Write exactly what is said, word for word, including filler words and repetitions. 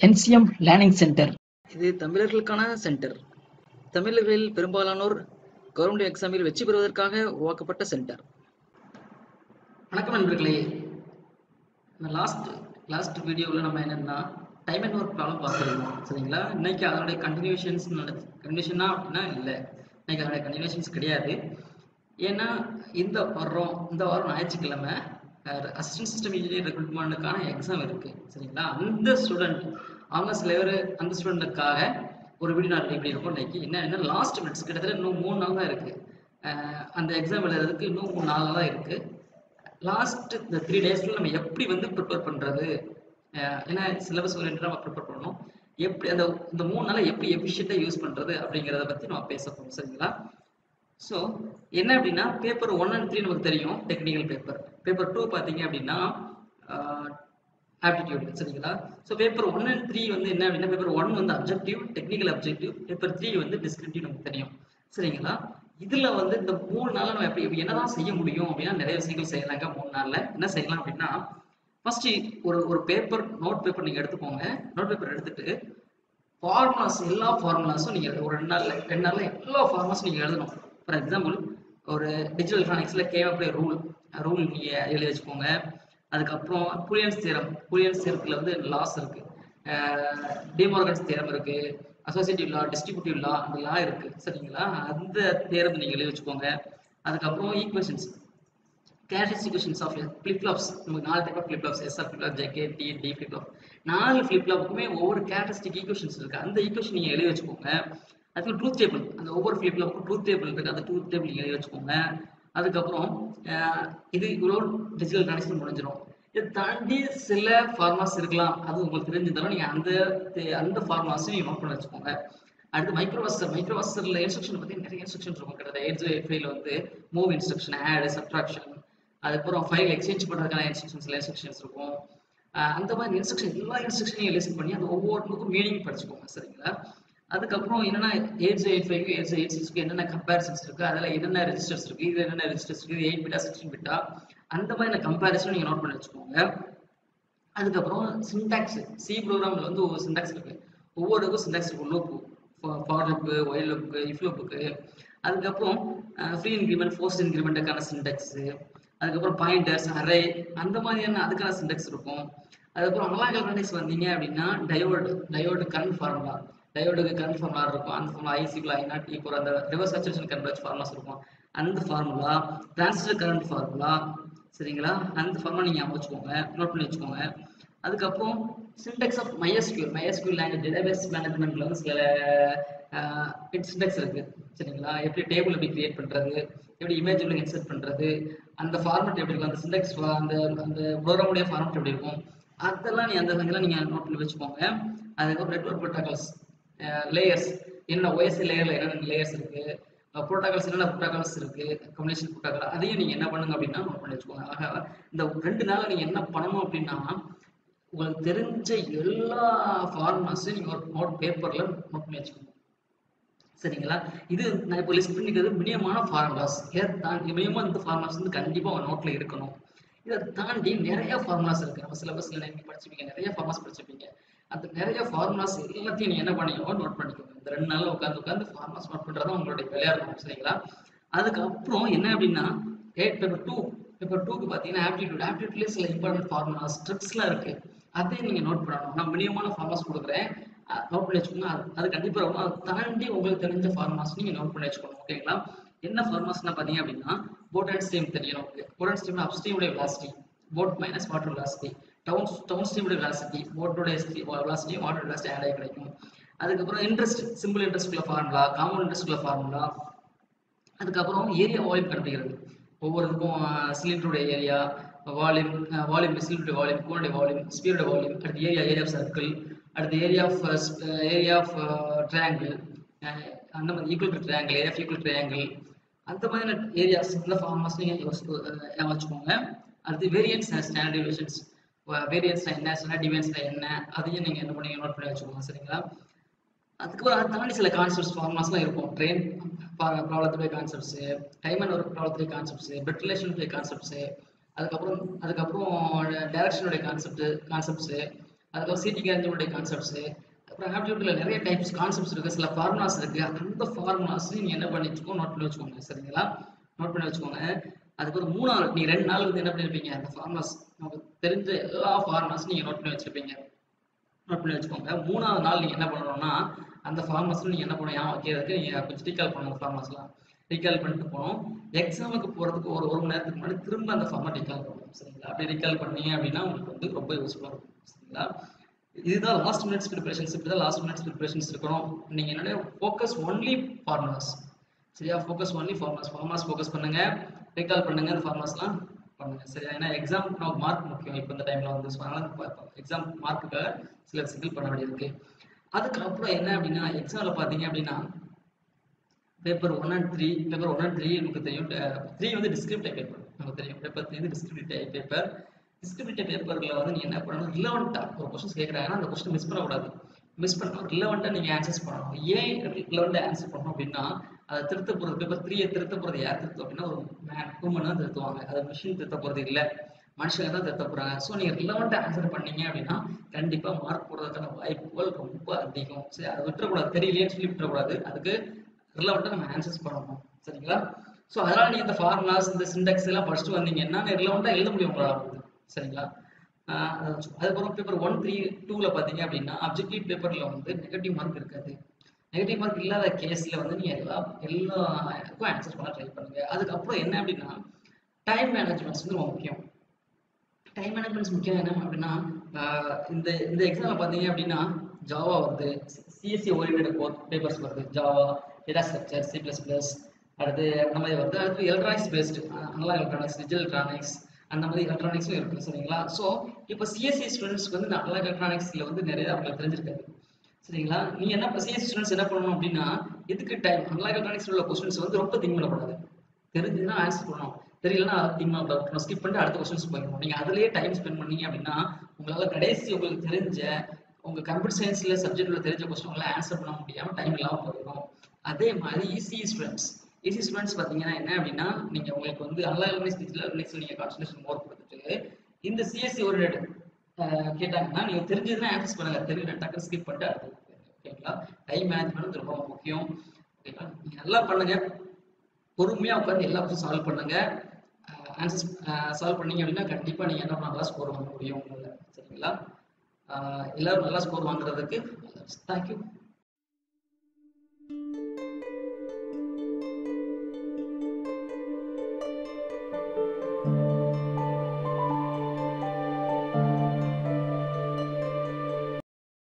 N C M learning centre. இது தமிழர்களுக்கான centre. தமிழர்களில் பெரும்பாலானோர் கவர்மெண்ட் எக்ஸாமில் வெற்றி பெறுவதற்காக உருவாக்கப்பட்ட சென்டர். வணக்கம் நண்பர்களே. லாஸ்ட் லாஸ்ட் வீடியோவில் நம்ம என்னன்னா டைம் அண்ட் ஒர்க் ப்ராப்ளம் பார்த்துருக்கோம், சரிங்களா? இன்னைக்கு அதோடைய கண்டினியூஷன்ஸ் கண்டினியூஷனா அப்படின்னா இல்லை, இன்னைக்கு அதோடைய கண்டினியூஷன்ஸ் கிடையாது. ஏன்னா இந்த வாரம் இந்த வாரம் ஞாயிற்றுக்கிழமை அசிஸ்டன்ட் சிஸ்டம் இன்ஜினியர் ரெக்ரூட்மெண்ட்டுக்கான எக்ஸாம் இருக்கு, சரிங்களா? அந்த ஸ்டூடெண்ட் அவங்க சில பேர் அந்த ஸ்டூடெண்ட்டுக்காக ஒரு வீடியோ நான் ரெடி பண்ணியிருக்கோம். இன்னைக்கு என்ன என்ன லாஸ்ட் மினிட்ஸ் கிட்டத்தட்ட இன்னும் மூணு நாள் தான் இருக்கு. அந்த எக்ஸாம் எழுதுறதுக்கு இன்னும் மூணு நாள் தான் இருக்கு. லாஸ்ட் இந்த த்ரீ டேஸ்ல நம்ம எப்படி வந்து ப்ரிப்பேர் பண்றது, ஏன்னா சிலபஸ் ஓரியன்டா நம்ம ப்ரிப்பேர் பண்ணணும், எப்படி அந்த இந்த மூணு நாளை எப்படி எஃபிஷியண்டா யூஸ் பண்றது அப்படிங்கிறத பத்தி நம்ம பேச போறோம், சரிங்களா? ஸோ என்ன அப்படின்னா பேப்பர் ஒன் அண்ட் த்ரீ நமக்கு தெரியும், டெக்னிக்கல் பேப்பர். பேப்பர் டூ பார்த்தீங்க அப்படின்னா ஆப்டிடியூட், சரிங்களா? So paper one and three வந்து என்ன அப்படின்னா பேப்பர் ஒன் வந்து objective, technical objective. Paper three வந்து டிஸ்கிரிப்டிவ் நமக்கு தெரியும், சரிங்களா? இதுல வந்து இந்த மூணு நாள்ல நம்ம எப்படி என்னதான் செய்ய முடியும் அப்படின்னா நிறைய விஷயங்கள் செய்யலாங்க. மூணு நாள்ல என்ன செய்யலாம் அப்படின்னா ஃபர்ஸ்ட் ஒரு ஒரு பேப்பர் நோட் பேப்பர் நீங்க எடுத்துக்கோங்க. நோட் பேப்பர் எடுத்துட்டு ஃபார்முலாஸ் எல்லா ஃபார்முலாஸும் நீங்க ஒரு ரெண்டு நாள்ல ரெண்டு நாள்ல எல்லா ஃபார்முலாஸும் நீங்க எழுதணும். ஃபார் எக்ஸாம்பிள் ஒரு டிஜிட்டல் எலக்ட்ரானிக்ஸ்ல கேவப்ளே ரூல் ரூல் நீங்க எழுதி வச்சுக்கோங்க. அதுக்கப்புறம் புலியன்ஸ் தியரம் புலியன்ஸ் தியரத்துல வந்து லாஸ் இருக்கு, டிமார்கன்ஸ் தியரம் இருக்கு, அசோசியேட்டிவ் லா, டிஸ்ட்ரிபியூட்டிவ் லா, அந்த லா இருக்கு, சரிங்களா? அந்த தியரம் நீங்க எழுதி வச்சுக்கோங்க. அதுக்கப்புறம் equations, characteristic equations of flip flops. நமக்கு நாலு type of flip flops, S R flip flop, J, D, T flip flop. நாலு ஃபிளிப் ஃப்ளாப்புக்குமே ஒவ்வொரு கேரக்டரிஸ்டிக் ஈக்குவேஷன்ஸ் இருக்கு. அந்த ஈக்குவேஷன் நீங்க எழுதி வச்சுக்கோங்க. அதுக்கு ட்ரூத் டேபிள், அந்த ஒவ்வொரு ஃபிளிப் ஃப்ளாப்புக்கும் ட்ரூத் டேபிள் இருக்கு, அந்த ட்ரூத் டேபிள் நீங்க எழுதி வச்சுக்கோங்க. அதுக்கப்புறம் இது இவ்வளோ டிஜிட்டல் எலக்ட்ரானிக்ஸ் முடிஞ்சிடும். இதை தாண்டி சில ஃபார்முலாஸ் இருக்கலாம், அது உங்களுக்கு தெரிஞ்சிருந்தாலும் நீங்க அந்த அந்த ஃபார்முலாஸையும் நீங்க நோட் பண்ணி வச்சுக்கோங்க. அடுத்து மைக்ரோவாசர். மைக்ரோவாசர்ல இன்ஸ்ட்ரக்ஷன் பத்தி நிறைய இன்ஸ்ட்ரக்ஷன் இருக்கும். கிட்டத்தட்ட எயிட் ஜீரோ எயிட் ஃபைவ்ல வந்து மூவ் இன்ஸ்ட்ரக்ஷன், ஆட், சப்ட்ராக்ஷன், அதுக்கப்புறம் ஃபைல் எக்ஸ்சேஞ்ச் பண்றதுக்கான இன்ஸ்ட்ரக்ஷன்ஸ்ல இன்ஸ்ட்ரக்ஷன்ஸ் இருக்கும். அந்த மாதிரி இன்ஸ்ட்ரக்ஷன் எல்லா இன்ஸ்ட்ரக்ஷனையும் லிசன் பண்ணி அந்த ஒவ்வொருத்துக்கும் மீனிங் படிச்சுக்கோங்க, சரிங்களா? அதுக்கப்புறம் என்னன்னா eight zero eight five eight zero eight சிக்ஸ்க்கு என்னென்ன கம்பேரிசன்ஸ் இருக்கு, அதில் என்னென்ன ரெஜிஸ்டர்ஸ் இருக்கு, இது என்னென்ன ரெஜிஸ்டர்ஸ் இருக்கு, எயிட் பிட்டா சிக்ஸ்டீன் பிட்டா, அந்த மாதிரி கம்பேரிசன் நீங்க நோட் பண்ணி வச்சுக்கோங்க. அதுக்கப்புறம் சின்டாக்ஸ், சி ப்ரோக்ராம்ல வந்து ஒவ்வொரு சின்டாக்ஸ் இருக்கு, ஒவ்வொருக்கும் சின்டாக்ஸ் இருக்கும். Loop, for loop, while loop, if லூப்புக்கு. அதுக்கப்புறம் ஃப்ரீ இன்கிரிமெண்ட், ஃபோர்ஸ்ட் இன்கிரிமெண்ட்டுக்கான சின்டாக்ஸ். அதுக்கப்புறம் பாயிண்டர்ஸ், அரே, அந்த மாதிரியான அதுக்கான சின்டாக்ஸ் இருக்கும். அதுக்கப்புறம் அனலாக் எலக்ட்ரானிக்ஸ் வந்தீங்க அப்படின்னா டயோடு டயோடு கரண்ட் ஃபார்முலா, டயோடுக்கு கரண்ட் ஃபார்முலா இருக்கும். அந்த ஃபார்முலா ஐசிக்குள்ள ஐ நாட் இப்போ அந்த ரிவர்ஸ் சேச்சுரேஷன் கரண்ட் வச்சு ஃபார்முலாஸ் இருக்கும், அந்த ஃபார்முலா. டிரான்சிஸ்டர் கரண்ட் ஃபார்முலா, சரிங்களா? அந்த ஃபார்முலா நீங்க வச்சுக்கோங்க, நோட் பண்ணி வச்சுக்கோங்க. அதுக்கப்புறம் syntax of MySQL MySQL language database மேனேஜ்மெண்ட்ல வந்து சில சின்டெக்ஸ் இருக்கு, சரிங்களா? எப்படி டேபிள் எப்படி கிரியேட் பண்றது, எப்படி இமேஜ் உள்ள இன்சர்ட் பண்றது, அந்த ஃபார்மட் எப்படி இருக்கும், அந்த சின்டெக்ஸ் அந்த அந்த ப்ரோக்ராமுடைய ஃபார்மட் எப்படி இருக்கும், அதெல்லாம் நீ அந்த இதெல்லாம் நீங்க நோட் பண்ணி வச்சுக்கோங்க. அதுக்கப்புறம் நெட்வொர்க் ப்ரோட்டோகால்ஸ், லேயர்ஸ், என்ன ஓஎஸ்சி லேயர்ல என்னென்ன லேயர்ஸ் இருக்கு, ப்ரோட்டோகால்ஸ் என்னென்ன ப்ரோட்டோகால்ஸ் இருக்கு, கம்யூனிகேஷன் ப்ரோட்டோகால், அதையும் நீங்க என்ன பண்ணுங்க அப்படின்னா நோட் பண்ணி வச்சுக்கோங்க. ஆக இந்த ரெண்டு நாள் நீங்க என்ன பண்ணணும் அப்படின்னா உங்களுக்கு தெரிஞ்ச எல்லா ஃபார்முலாஸையும் நீங்க ஒரு நோட் பேப்பர்ல நோட் பண்ணி வச்சுக்கோங்க, சரிங்களா? இது நான் இப்போ லிஸ்ட் பண்ணிக்கிறது மினிமமான ஃபார்முலாஸ். இதை தாண்டி மினிமம் இந்த ஃபார்முலாஸ் வந்து கண்டிப்பா உங்க நோட்ல இருக்கணும். இதை தாண்டி நிறைய ஃபார்முலாஸ் இருக்கு, நம்ம சிலபஸ்ல நீங்க படிச்சிருப்பீங்க, நிறைய ஃபார்முலாஸ் படிச்சிருப்பீங்க. அந்த நிறைய ஃபார்முலாஸ் எல்லாத்தையும் நீங்க என்ன பண்ணிக்கோங்க, நோட் பண்ணிக்கோங்க. இந்த ரெண்டு நாள்ல உட்காந்து உட்காந்து ஃபார்முலாஸ் நோட் பண்றதா உங்களுடைய வேலையா இருக்கும், சரிங்களா? அதுக்கப்புறம் என்ன அப்படின்னா பேப்பர் டூ பேப்பர் டூக்கு பார்த்தீங்கன்னா ஆப்டிடியூட் ஆப்டிடியூட்லேயே சில இம்பார்ட்டன்ட் ஃபார்முலாஸ் ட்ரிக்ஸ்லாம் இருக்கு, அதையும் நீங்க நோட் பண்ணணும். நான் மினிமமான ஃபார்முலாஸ் கொடுக்குறேன், நோட் பண்ணி வச்சுக்கோங்க. அது கண்டிப்பா இருக்கும். அதை தாண்டி உங்களுக்கு தெரிஞ்ச ஃபார்முலாஸ் நீங்க நோட் பண்ணி வச்சுக்கணும், ஓகேங்களா? என்ன ஃபார்முலாஸ்னா பாத்தீங்க அப்படின்னா போட் அண்ட் ஸ்ட்ரீம் தெரியும். போட் அண்ட் ஸ்ட்ரீம் அப்ஸ்ட்ரீம் உடைய velocity, boat minus water velocity, down down stream உடைய வெலாசிட்டி, போட்டோட வெலாசிட்டி, வாட்டர் வெலாசிட்டி ஆட் ஆகி கிடைக்கும். அதுக்கப்புறம் இன்ட்ரெஸ்ட், சிம்பிள் இன்ட்ரெஸ்ட்குள்ள ஃபார்முலா, காம்பவுண்ட் இன்ட்ரெஸ்ட்குள்ள ஃபார்முலா. அதுக்கப்புறம் ஏரியா வால்யூம் கண்டுபிடிக்கிறது, ஒவ்வொருக்கும் சிலிண்டருடைய ஏரியா, வால்யூம் வால்யூம் சிலிண்டருடைய வால்யூம், கோனுடைய வால்யூம், ஸ்பியருடைய வால்யூம், அடுத்து ஏரியா ஏரியா ஆஃப் சர்க்கிள், அடுத்து area of area of triangle, அந்த மாதிரி equal to triangle, area of equal triangle, அந்த மாதிரி ஏரியாஸ் இந்த ஃபார்முலாஸ் நீங்க வச்சுக்கோங்க. அடுத்து variance and standard deviations, variance என்ன, ஸ்டாண்டர்ட் டிவியேஷன்ஸ் என்ன, அதையும் நீங்க என்ன பண்ணி நோட் பண்ணி வச்சுக்கோங்க, சரிங்களா? அதுக்கப்புறம் அதை தாண்டி சில கான்செப்ட்ஸ் ஃபார்முலாஸ்லாம் இருக்கும். ட்ரெயின் ப்ராப்ளத்துடைய கான்செப்ட்ஸ், டைம் அண்ட் ஒர்க் ப்ராப்ளத்துடைய கான்செப்ட்ஸ், பெட் ரிலேஷனுடைய கான்செப்ட்ஸ், அதுக்கப்புறம் அதுக்கப்புறம் டைரக்ஷனுடைய கான்செப்ட் கான்செப்ட்ஸ் அதுக்கப்புறம் சிடி கேரஞ்சோடைய கான்செப்ட்ஸ், அப்புறம் ஆப்டிடியூட்ல நிறைய டைப்ஸ் கான்செப்ட்ஸ் இருக்கு, சில ஃபார்முலாஸ் இருக்கு. அந்த ஃபார்முலாஸ் நீங்க என்ன பண்ணி வச்சுக்கோ, நோட் பண்ணி வச்சுக்கோங்க. சரிங்களா? நோட் பண்ணி வச்சுக்கோங்க. அதுக்கப்புறம் மூணாவது நீ ரெண்டு நாள் வந்து என்ன பண்ணிருப்பீங்க, அந்த ஃபார்முலாஸ் நமக்கு தெரிஞ்ச எல்லா ஃபார்முலாஸும் நீங்க நோட் பண்ணி வச்சிருப்பீங்க. நோட் பண்ணி வச்சுக்கோங்க. மூணாவது நாள் நீங்க என்ன பண்ணணும்னா அந்த ஃபார்முலாஸ் நீங்க என்ன பண்ணணும், ஞாபகம் வைக்கிறதுக்கு நீங்க கொஞ்சம் ரீகால் பண்ணணும். ஃபார்முலாஸ்லாம் ரீகால் பண்ணிட்டு போகணும். எக்ஸாமுக்கு போறதுக்கு ஒரு ஒரு மணி நேரத்துக்கு முன்னாடி திரும்ப அந்த ஃபார்மை ரீகால் பண்ணணும். சரிங்களா? அப்படி ரீகால் பண்ணீங்க அப்படின்னா உங்களுக்கு வந்து ரொம்ப யூஸ்ஃபுல்லா இருக்கும். சரிங்களா? இதுதான் லாஸ்ட் மினிட்ஸ் ப்ரிப்பரேஷன்ஸ். இப்படி தான் லாஸ்ட் மினிட்ஸ் ப்ரிப்பரேஷன்ஸ் இருக்கணும். நீங்க என்னுடைய ஃபோக்கஸ் ஒன்லி ஃபார்முலாஸ். சரியா? Focus only formulas. Formulas focus பண்ணுங்க, ரீகால் பண்ணுங்க, அந்த ஃபார்முலாஸ்லாம் பண்ணுங்க. சரியா? ஏன்னா எக்ஸாம் நமக்கு மார்க் முக்கியம் இப்போ இந்த டைம்ல வந்து. எக்ஸாம் மார்க்குக்காக சில விஷயங்கள் பண்ண வேண்டியிருக்கு. அதுக்கப்புறம் என்ன அப்படின்னா எக்ஸாம்ல பாத்தீங்க அப்படின்னா paper one and three paper one and three நமக்கு தெரியும். த்ரீ வந்து டிஸ்கிரிப்டிவ் பேப்பர் நமக்கு தெரியும். பேப்பர் த்ரீ வந்து டிஸ்கிரிப்டிவ் பேப்பர். டிஸ்கிரிப்டிவ் பேப்பர்ல வந்து நீங்க என்ன பண்ணணும், ரிலவெண்டா ஒரு கொஸ்டின் கேட்கறாங்கன்னா அந்த கொஸ்டின் மிஸ் பண்ணக்கூடாது. மிஸ் பண்ணணும், ரிலவெண்டா நீங்க ஆன்சர்ஸ் பண்ணணும். ஏன் ரிலவெண்டா ஆன்சர் பண்ணணும் அப்படின்னா அதை திருத்த போறது, பேப்பர் த்ரீயை திருத்த போறது யார் திருத்தம் அப்படின்னா ஒரு மேன் ஹியூமன் தான் திருத்துவாங்க. அது மிஷின் திருத்த போறது இல்லை, மனுஷங்க தான் திருத்த போறாங்க. ஸோ நீங்க ரிலவெண்டா ஆன்சர் பண்ணீங்க அப்படின்னா கண்டிப்பா மார்க் போடுறதுக்கான வாய்ப்புகள் ரொம்ப அதிகம். சரி, அதை விட்டுறக்கூடாது, தெரியலையேன்னு சொல்லி விட்டுறக்கூடாது. அதுக்கு ரிலவெண்டா நம்ம ஆன்சர்ஸ் பண்ணணும். சரிங்களா? ஸோ அதனால நீங்க இந்த ஃபார்முலாஸ் இந்த சிண்டெக்ஸ் எல்லாம் படிச்சுட்டு வந்தீங்கன்னா ரிலவெண்டா எழுத முடியும் உங்களால. சரிங்களா? அதுக்கப்புறம் பேப்பர் ஒன் த்ரீ டூல பாத்தீங்க அப்படின்னா அப்ஜெக்டிவ் பேப்பர்ல வந்து நெகட்டிவ் மார்க் இருக்காது. நெகட்டிவ் மார்க் இல்லாத கேஸ்ல வந்து நீங்க எல்லா எல்லாருக்கும் ஆன்சர் பண்ண ட்ரை பண்ணுங்க. அதுக்கப்புறம் என்ன அப்படின்னா டைம் மேனேஜ்மெண்ட்ஸ் வந்து ரொம்ப முக்கியம். டைம் மேனேஜ்மெண்ட்ஸ் முக்கியம் என்ன அப்படின்னா இந்த இந்த எக்ஸாம்ல பாத்தீங்க அப்படின்னா ஜாவா வருது, சிஎஸ்சி ஓரியன்டட் பேப்பர்ஸ் வருது, Java, data structure, C plus plus, அடுத்து அந்த மாதிரி வருது. அடுத்து electronics based, analogue electronics, digital electronics, அந்த மாதிரி எலக்ட்ரானிக்ஸும் இருக்கு. சரிங்களா? ஸோ இப்போ சிஎஸ்சி ஸ்டூடெண்ட்ஸ்க்கு வந்து அனலாக் எலக்ட்ரானிக்ஸ்ல வந்து நிறைய அவங்களுக்கு தெரிஞ்சிருக்காது. சரிங்களா? நீ என்ன சிஎஸ்சி ஸ்டூடெண்ட்ஸ் என்ன பண்ணணும் அப்படின்னா இதுக்கு டைம் அனலாக் எலக்ட்ரானிக்ஸ் உள்ள கொஸ்டின்ஸ் வந்து ரொம்ப திங்க் பண்ணக்கூடாது. தெரிஞ்சுன்னா ஆன்சர் பண்ணணும், தெரியலன்னா திங்க் பண்ணக்கூடாது. ஸ்கிப் பண்ணிட்டு அடுத்த கொஸ்டின்ஸ் போயிடணும். நீங்க அதுலயே டைம் ஸ்பெண்ட் பண்ணீங்க அப்படின்னா உங்களால கடைசி உங்களுக்கு தெரிஞ்ச உங்க கம்ப்யூட்டர் சயின்ஸ்ல சப்ஜெக்ட்ல தெரிஞ்ச கொஸ்டின் உங்களால ஆன்சர் பண்ண முடியாம டைம் இல்லாம போயிடும். அதே மாதிரி இசி ஸ்டூடெண்ட்ஸ் இசி ஸ்டூடெண்ட்ஸ் பாத்தீங்கன்னா என்ன அப்படின்னா நீங்க உங்களுக்கு வந்து அனலாக் டிஜிட்டல் நீங்க கான்சன்ட்ரேஷன் மோர் கொடுத்துட்டு இந்த சிஎஸ்சி ஒரு கேட்டாங்கன்னா நீங்க தெரிஞ்சதுன்னா ஆன்சர் பண்ணுங்க, தெரியல டக்குனு ஸ்கிப் பண்ணிட்டு அடுத்து. ஓகேங்களா? டைம் மேனேஜ்மெண்ட் ரொம்ப முக்கியம். ஓகேங்களா? நீங்க நல்லா பண்ணுங்க, பொறுமையா உட்காந்து எல்லா கொஸ்டின் சால்வ் பண்ணுங்க. ஆன்சர்ஸ் சால்வ் பண்ணீங்க அப்படின்னா கண்டிப்பா நீங்க என்ன பண்ணலாம், ஸ்கோர் வாங்க முடியும் உங்களால. சரிங்களா? எல்லாரும் நல்லா ஸ்கோர் வாங்குறதுக்கு தேங்க்யூ.